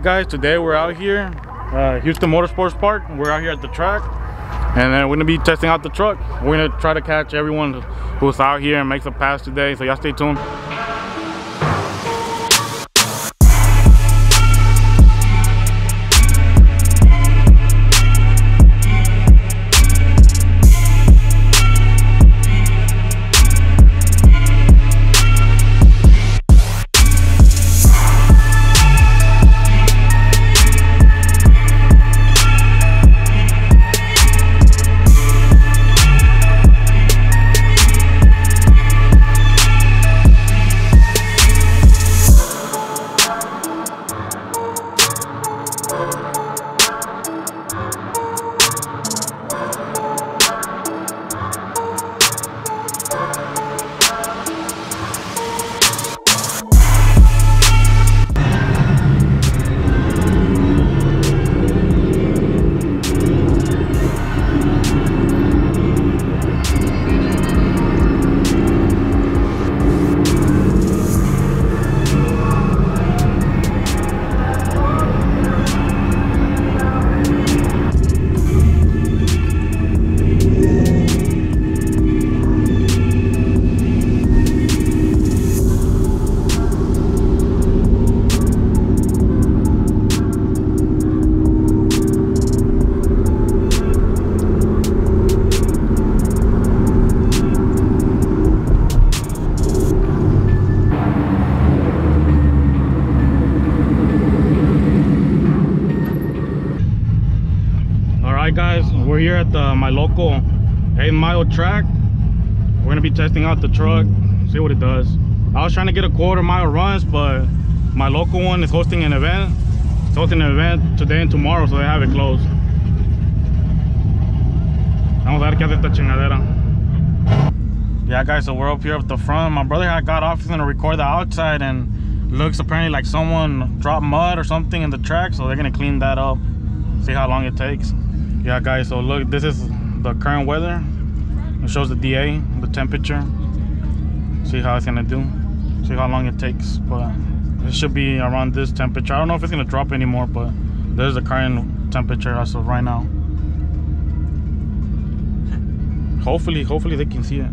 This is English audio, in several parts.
guys, today we're out here, Houston Motorsports Park. We're out here at the track, and then we're gonna be testing out the truck. We're gonna try to catch everyone who's out here and makes a pass today, so y'all stay tuned. Guys, we're here at my local 8-mile track. We're gonna be testing out the truck, see what it does. I was trying to get a quarter-mile runs, but my local one is hosting an event. It's hosting an event today and tomorrow, so they have it closed. Vamos a ver qué hace esta chingadera. Yeah, guys, so we're up here at the front. My brother had got off, he's gonna record the outside, and looks apparently like someone dropped mud or something in the track, so they're gonna clean that up, see how long it takes. Yeah, guys, so look, this is the current weather. It shows the DA, the temperature. See how it's gonna do, see how long it takes, but it should be around this temperature. I don't know if it's gonna drop anymore, but there's the current temperature as of right now. Hopefully they can see it.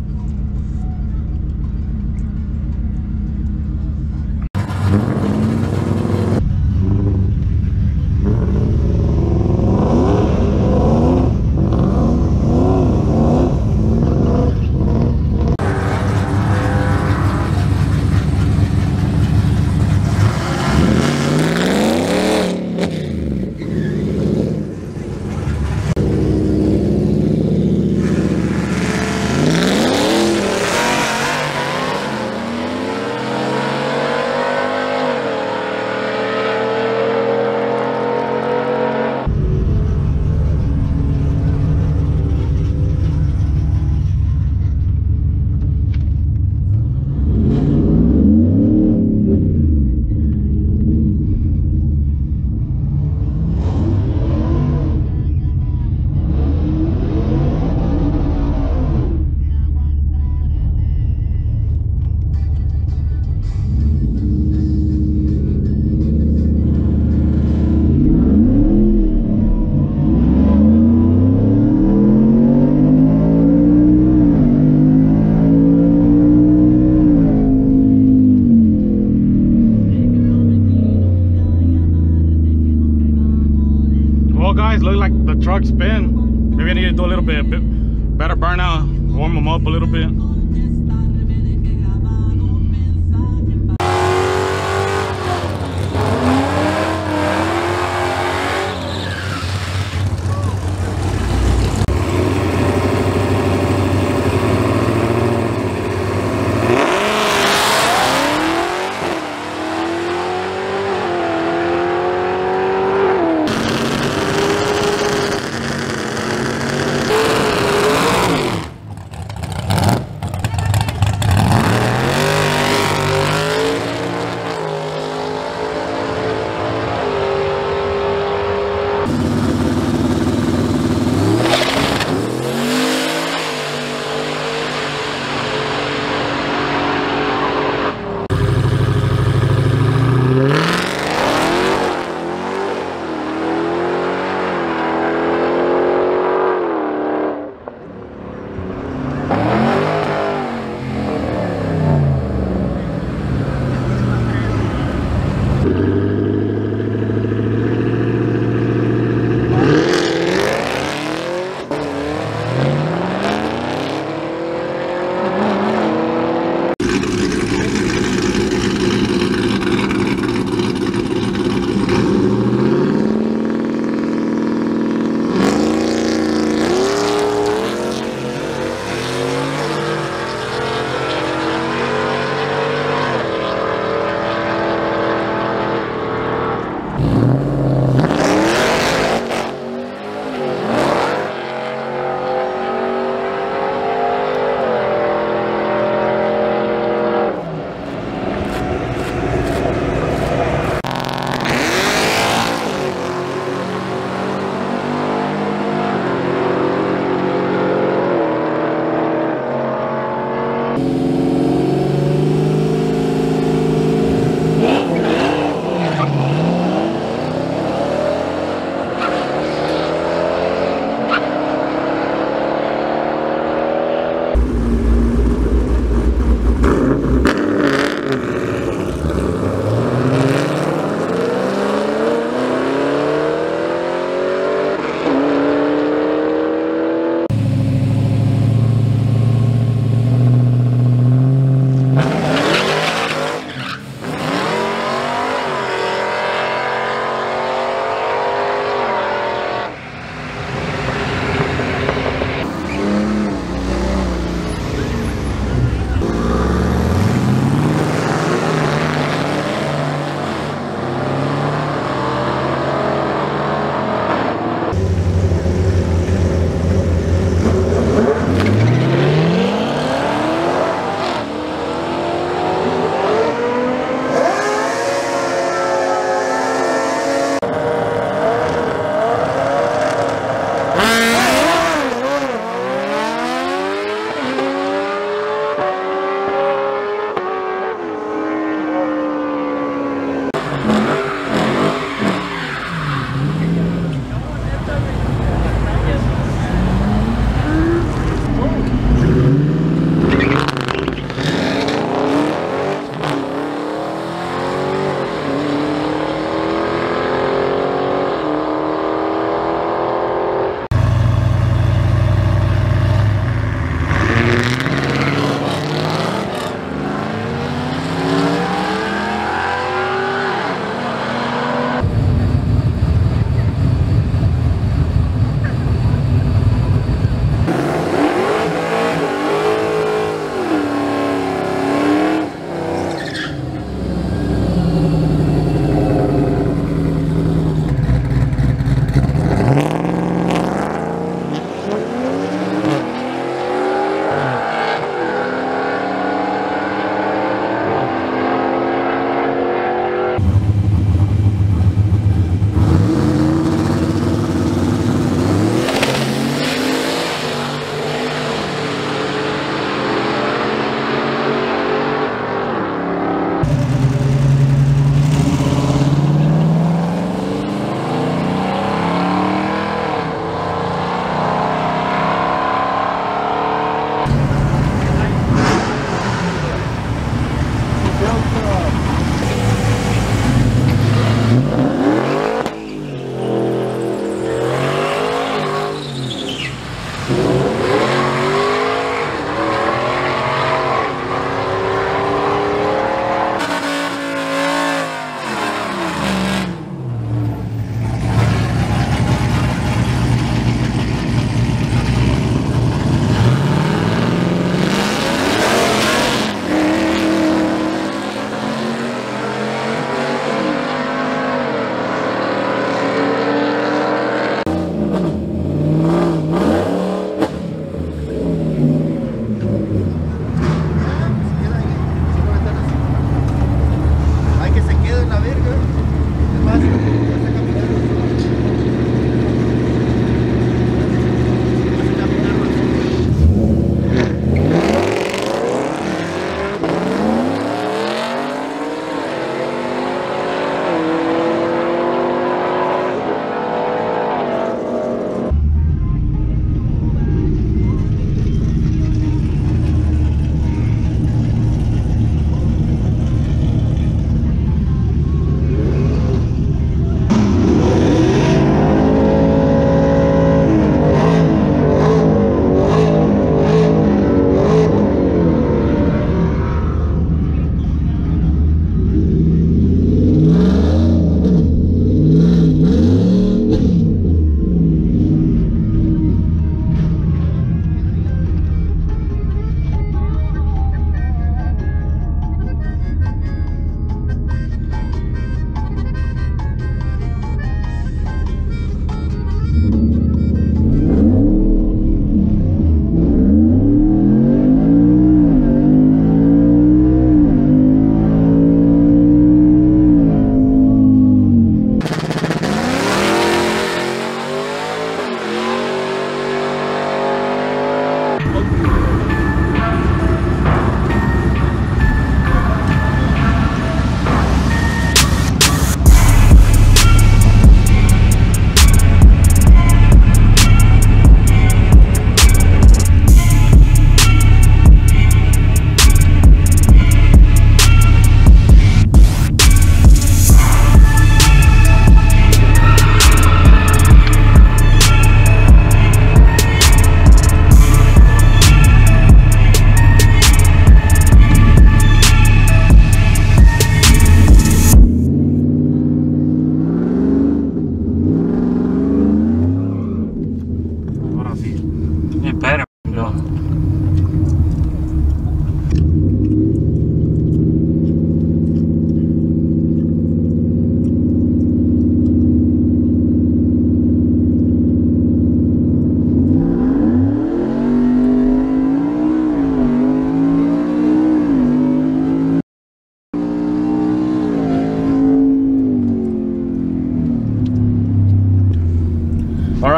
Guys, look like the truck's spin. Maybe I need to do a little bit better burnout, warm them up a little bit.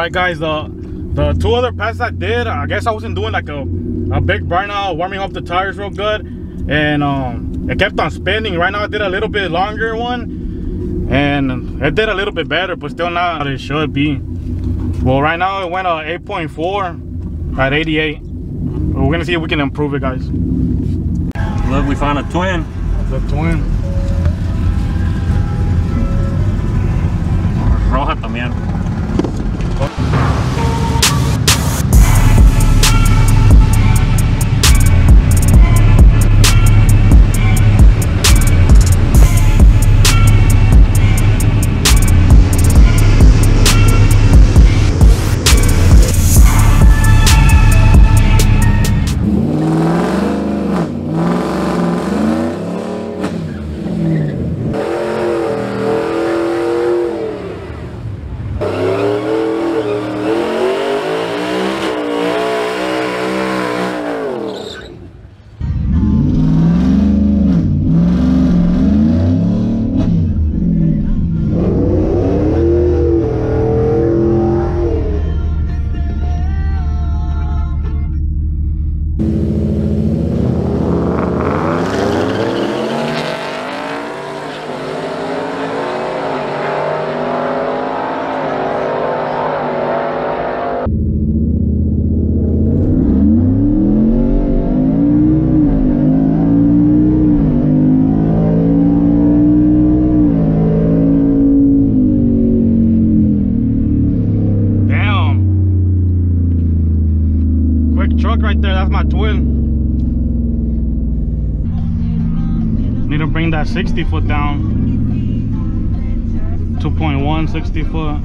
right, guys, the 2 other passes I did, I guess I wasn't doing like a big burnout, warming up the tires real good, and it kept on spinning. Right now I did a little bit longer one, and it did a little bit better, but still not what it should be. Well, right now it went 8.4 at 88. We're gonna see if we can improve it, guys. Look, we found a twin. The twin. Roja también. Truck right there, that's my twin. Need to bring that 60 foot down. 2.1 60 foot.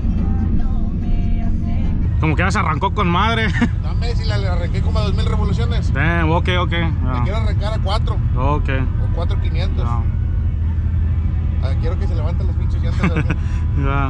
Como que ya se arrancó con madre. Dame, si le arranqué como a 2000 revoluciones. Damn, ok. Le quiero arrancar a 4 Ok. o 4500. Quiero que se levanten los pinches llantas. Ya.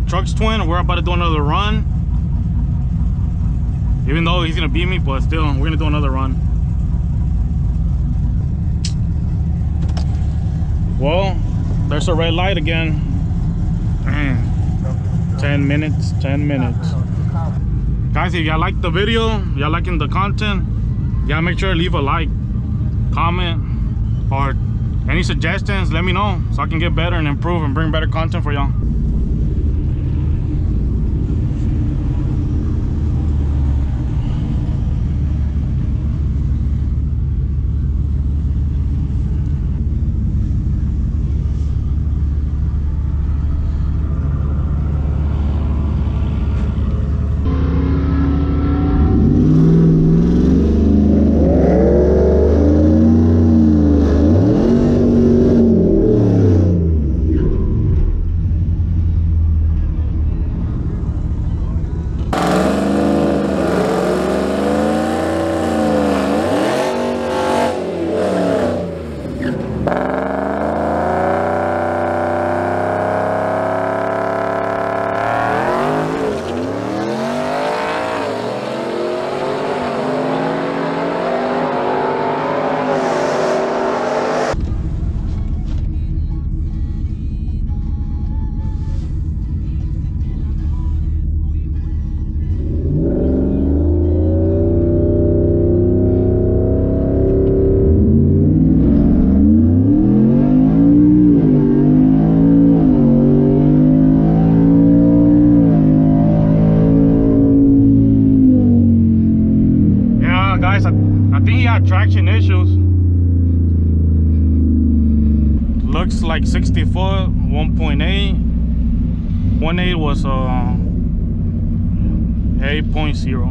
truck's twin. We're about to do another run. Even though he's gonna beat me, but still, we're gonna do another run. Well, there's a red light again. 10 minutes, 10 minutes. Guys, if y'all like the video, y'all liking the content, y'all make sure to leave a like, comment, or any suggestions, let me know so I can get better and improve and bring better content for y'all. Traction issues. Looks like 60 foot 1.8. 1.8 was 8.0.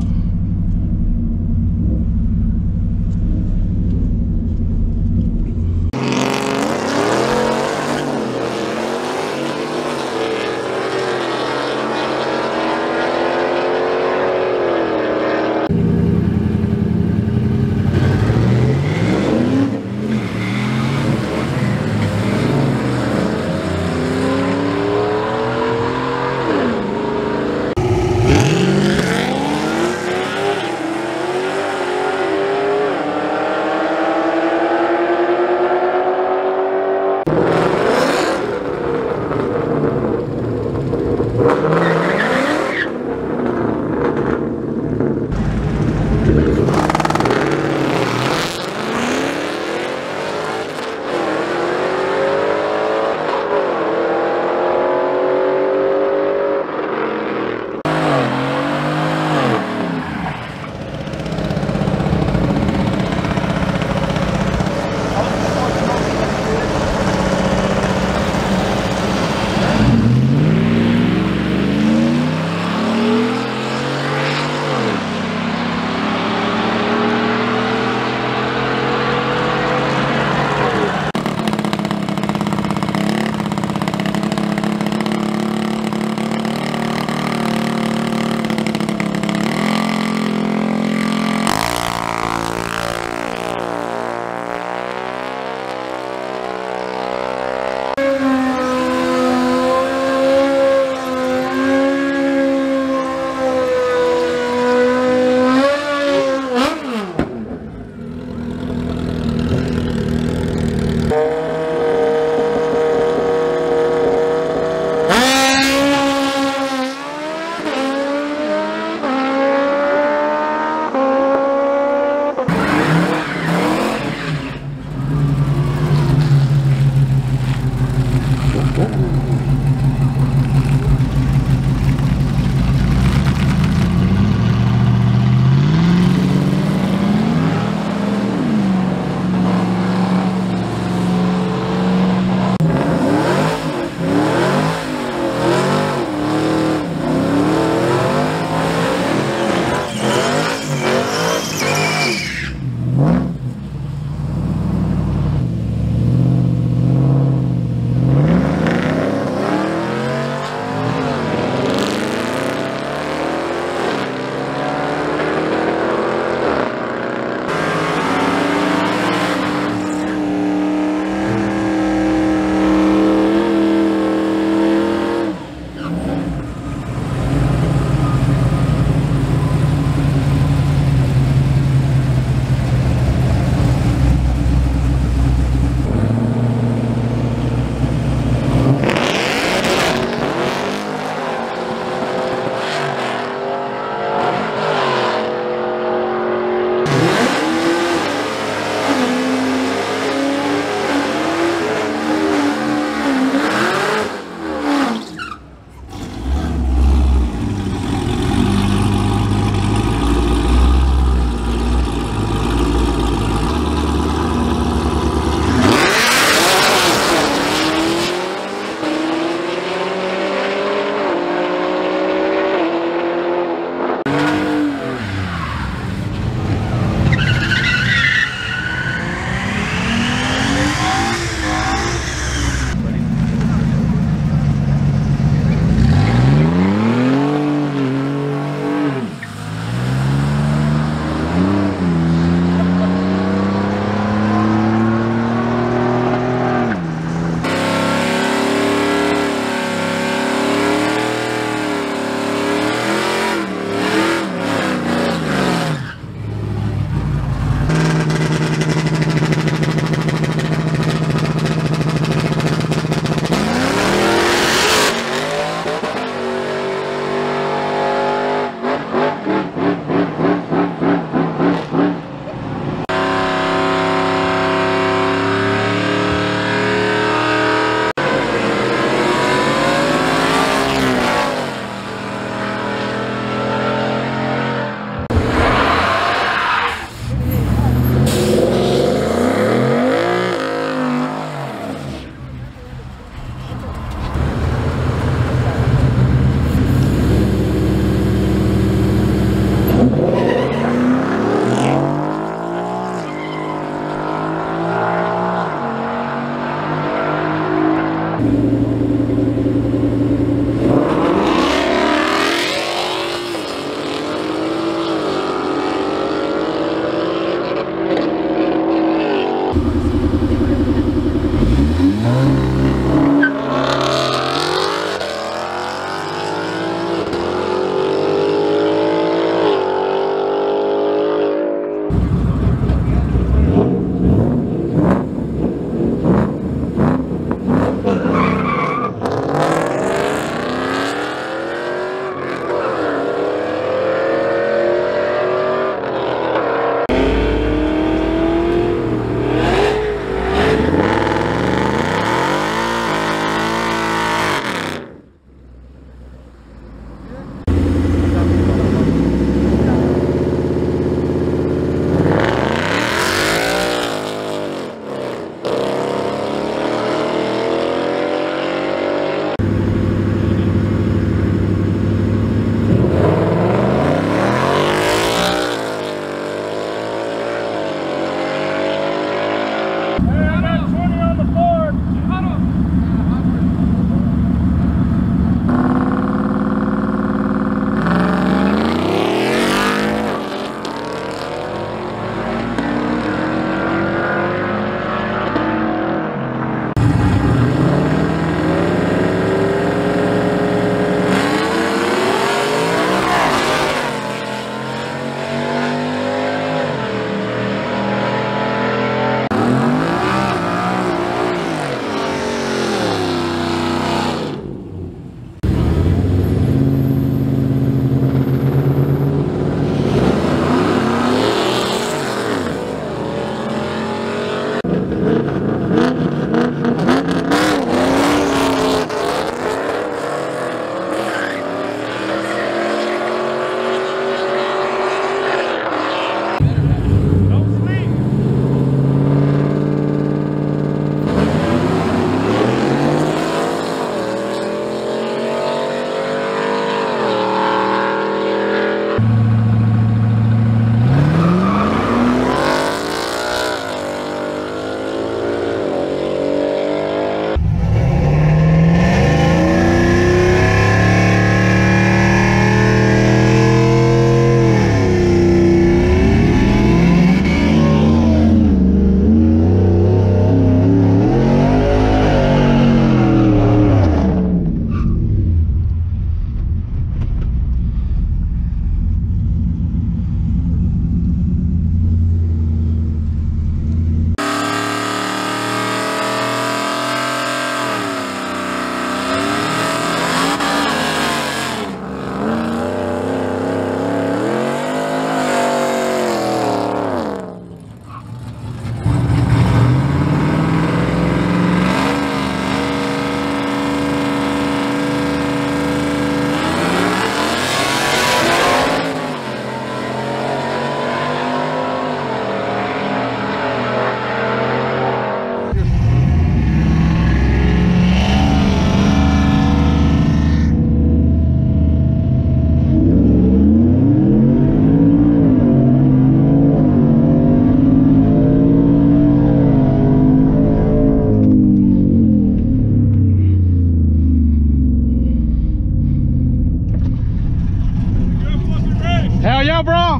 Hell yeah, bro.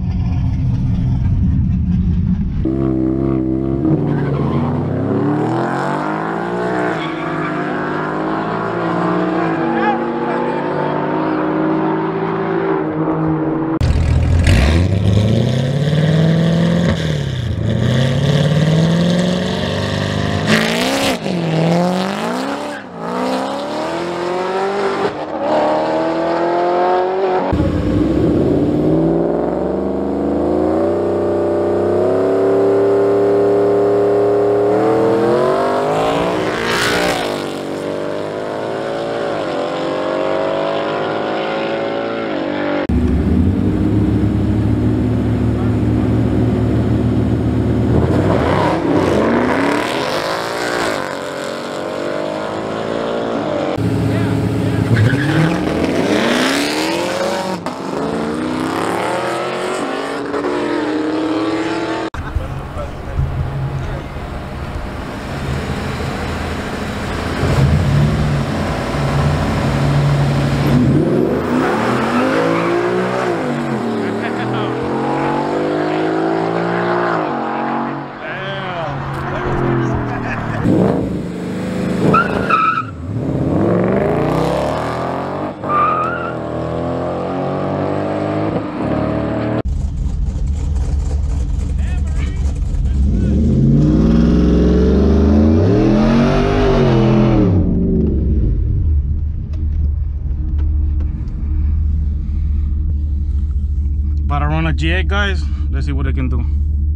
About to run a G8, guys. Let's see what it can do.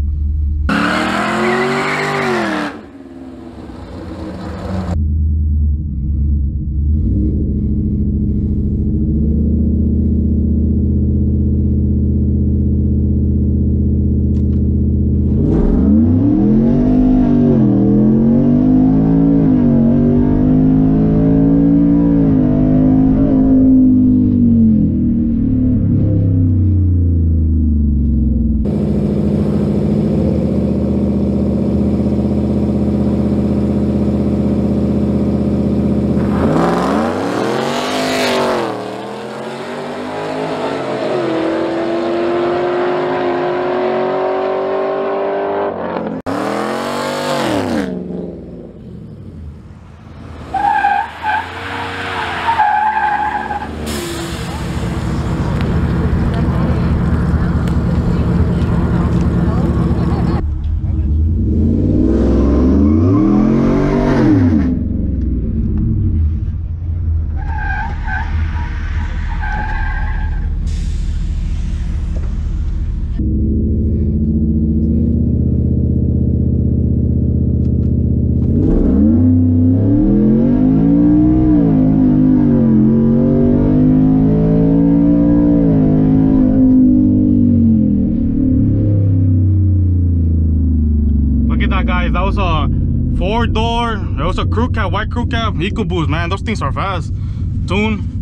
Look at that, guys. That was a 4-door. It was a crew cab, white crew cab, EcoBoost, man. Those things are fast. Tune.